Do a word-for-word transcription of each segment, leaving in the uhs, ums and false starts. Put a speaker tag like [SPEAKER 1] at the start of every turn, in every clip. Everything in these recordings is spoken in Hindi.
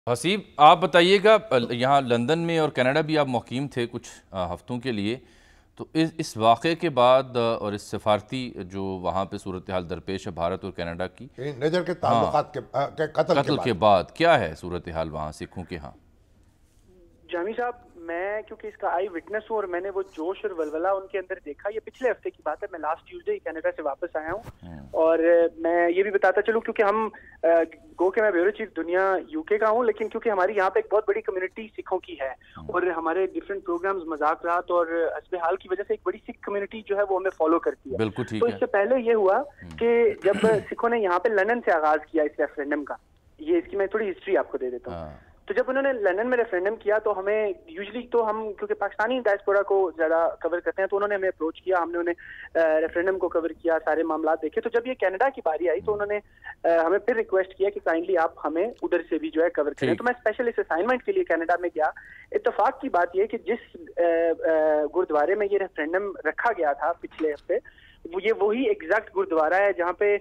[SPEAKER 1] हसीब, आप बताइएगा, यहाँ लंदन में और कनाडा भी आप मुक़ीम थे कुछ हफ़्तों के लिए, तो इस इस वाक़े के बाद और इस सफ़ारती जो वहाँ पे सूरत हाल दरपेश है भारत और कनाडा की,
[SPEAKER 2] नजर के
[SPEAKER 1] हाँ,
[SPEAKER 2] ताल्लुकात के, आ, के कत्ल के
[SPEAKER 1] कत्ल
[SPEAKER 2] बाद
[SPEAKER 1] के बाद क्या है सूरत हाल वहाँ सिखों के यहाँ?
[SPEAKER 3] जामी साहब, मैं क्योंकि इसका आई विटनेस हूँ और मैंने वो जोश और वलवला उनके अंदर देखा। ये पिछले हफ्ते की बात है, मैं लास्ट ट्यूसडे कनाडा से वापस आया हूँ। और मैं ये भी बताता चलूँ, क्योंकि हम गो के मैं ब्यूरो चीफ दुनिया यूके का हूँ, लेकिन क्योंकि हमारी यहाँ पे एक बहुत बड़ी कम्युनिटी सिखों की है और हमारे डिफरेंट प्रोग्राम्स, मजाक रात और हस्बे हाल की वजह से एक बड़ी सिख कम्युनिटी जो है वो हमें फॉलो करती है।
[SPEAKER 1] बिल्कुल ठीक
[SPEAKER 3] तो
[SPEAKER 1] है।
[SPEAKER 3] इससे पहले ये हुआ कि जब सिखों ने यहाँ पे लंदन से आगाज किया इस रेफरेंडम का, ये इसकी मैं थोड़ी हिस्ट्री आपको दे देता हूँ। तो जब उन्होंने लंदन में रेफरेंडम किया तो हमें यूजुअली, तो हम क्योंकि पाकिस्तानी डायस्पोरा को ज्यादा कवर करते हैं, तो उन्होंने हमें अप्रोच किया, हमने उन्हें रेफरेंडम को कवर किया, सारे मामला देखे। तो जब ये कनाडा की बारी आई तो उन्होंने हमें फिर रिक्वेस्ट किया कि काइंडली आप हमें उधर से भी जो है कवर करें। तो मैं स्पेशल इस असाइनमेंट के लिए कनाडा में गया। इत्तेफाक की बात यह कि जिस गुरुद्वारे में ये रेफरेंडम रखा गया था पिछले हफ्ते, वो ये वही एग्जैक्ट गुरुद्वारा है जहाँ पे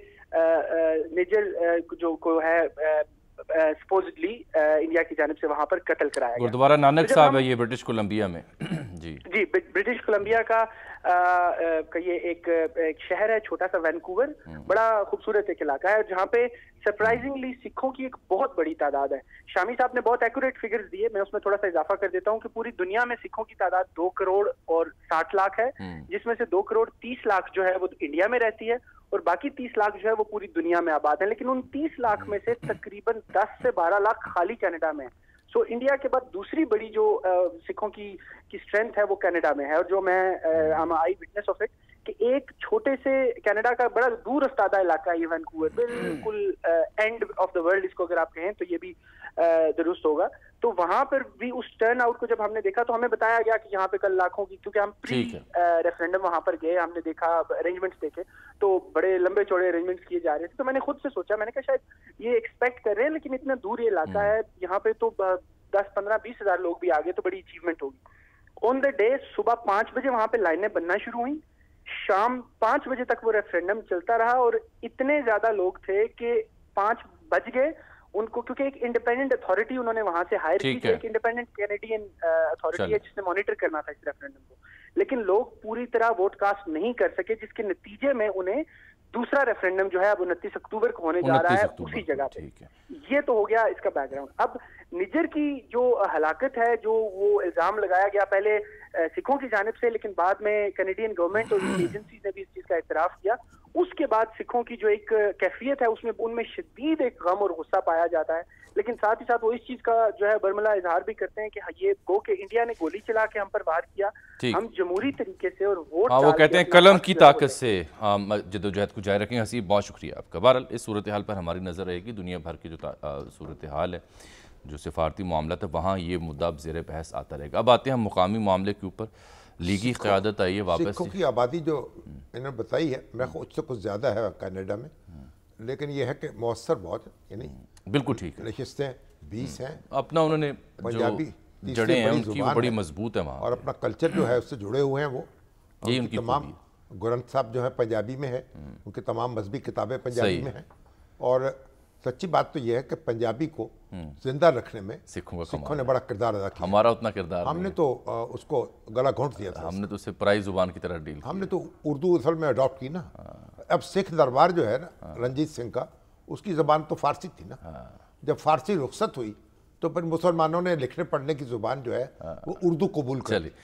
[SPEAKER 3] निजर जो को है सपोजिटली इंडिया की जानिब से वहां पर कत्ल कराया गया।
[SPEAKER 1] गुरुद्वारा नानक तो साहब है ये ब्रिटिश कोलंबिया में। जी जी
[SPEAKER 3] ब्रिटिश कोलंबिया का, आ, का ये एक, एक शहर है छोटा सा, वैनकूवर, बड़ा खूबसूरत एक इलाका है जहाँ पे सरप्राइजिंगली सिखों की एक बहुत बड़ी तादाद है। शामी साहब ने बहुत एक्यूरेट फिगर्स दिए, मैं उसमें थोड़ा सा इजाफा कर देता हूँ कि पूरी दुनिया में सिखों की तादाद दो करोड़ और साठ लाख है, जिसमें से दो करोड़ तीस लाख जो है वो इंडिया में रहती है और बाकी तीस लाख जो है वो पूरी दुनिया में आबाद है। लेकिन उन तीस लाख में से तकरीबन दस से बारह लाख खाली कनाडा में है। सो इंडिया के बाद दूसरी बड़ी जो सिखों की की स्ट्रेंथ है वो कनाडा में है। और जो मैं I eyewitness of it कि एक छोटे से कनाडा का बड़ा दूर रफ्तादा इलाका है ये वैनकूवर, बिल्कुल एंड ऑफ द वर्ल्ड इसको अगर आप कहें तो ये भी दुरुस्त होगा। तो वहां पर भी उस टर्न आउट को जब हमने देखा तो हमें बताया गया कि यहाँ पे कल लाखों की, क्योंकि हम प्री रेफरेंडम वहां पर गए, हमने देखा अरेंजमेंट्स देखे तो बड़े लंबे चौड़े अरेंजमेंट्स किए जा रहे थे। तो मैंने खुद से सोचा, मैंने कहा शायद ये एक्सपेक्ट कर रहे हैं, लेकिन इतना दूर ये इलाका है, यहाँ पे तो दस पंद्रह बीस हजार लोग भी आ गए तो बड़ी अचीवमेंट होगी। ऑन द डे सुबह पांच बजे वहां पे लाइनें बनना शुरू हुई, शाम पांच बजे तक वो रेफरेंडम चलता रहा और इतने ज्यादा लोग थे कि पांच बज गए उनको, क्योंकि एक इंडिपेंडेंट अथॉरिटी उन्होंने वहां से हायर की, एक इंडिपेंडेंट कैनेडियन अथॉरिटी है जिसने मॉनिटर करना था इस रेफरेंडम को, लेकिन लोग पूरी तरह वोट कास्ट नहीं कर सके, जिसके नतीजे में उन्हें दूसरा रेफरेंडम जो है अब उनतीस अक्टूबर को होने जा रहा है उसी जगह पे। ये तो हो गया इसका बैकग्राउंड। अब निजर की जो हलाकत है, जो वो इल्जाम लगाया गया पहले सिखों की जानिब से, लेकिन बाद में कैनेडियन गवर्नमेंट और एजेंसी ने भी इस चीज का इतराफ किया, उसके बाद सिखों की जो एक कैफियत है उसमें उनमें शदीद एक गम और गुस्सा पाया जाता है। लेकिन साथ ही साथ वो इस चीज का जो है बरमला इजहार भी करते हैं कि ये गो के इंडिया ने गोली चला के हम पर वार किया, हम जमहूरी तरीके से और वोट,
[SPEAKER 1] हाँ, वो कहते हैं कलम की ताकत से हम जद्दोजहद को जारी रखेंगे। हसीब, बहुत शुक्रिया आपका। बहरहाल इस सूरत हाल पर हमारी नज़र रहेगी। दुनिया भर की जो सूरत हाल है, जो सिफारती मामला है, वहाँ ये मुद्दा अब ज़ेर बहस आता रहेगा। अब आते हैं हम मुकामी मामले के ऊपर। लीगी क़यादत आई है वापस।
[SPEAKER 2] सिखों की आबादी जो इन्होंने बताई है, मैं उससे कुछ ज़्यादा है कनाडा में, लेकिन यह है कि मौसर बहुत है, यानी
[SPEAKER 1] बिल्कुल ठीक है,
[SPEAKER 2] नशिस्तें बीस हैं,
[SPEAKER 1] अपना उन्होंने
[SPEAKER 2] पंजाबी
[SPEAKER 1] जड़ें हैं उनकी वो बड़ी मजबूत है वहाँ,
[SPEAKER 2] और अपना कल्चर जो है उससे जुड़े हुए हैं वो।
[SPEAKER 1] ये उनकी
[SPEAKER 2] तमाम ग्रंथ साहब जो है पंजाबी में है, उनकी तमाम मजहबी किताबें पंजाबी में हैं। और सच्ची बात तो यह है कि पंजाबी को जिंदा रखने में सिखों सिखों ने बड़ा किरदार अदा किया।
[SPEAKER 1] हमारा उतना किरदार
[SPEAKER 2] हमने तो उसको गला घोंट दिया था,
[SPEAKER 1] हमने तो उसे पराई जुबान की तरह डील,
[SPEAKER 2] हमने तो उर्दू असल में अडॉप्ट की ना। अब सिख दरबार जो है ना रंजीत सिंह का, उसकी ज़बान तो फारसी थी ना। जब फारसी रुखसत हुई तो फिर मुसलमानों ने लिखने पढ़ने की ज़ुबान जो है वो उर्दू कबूल कर ली।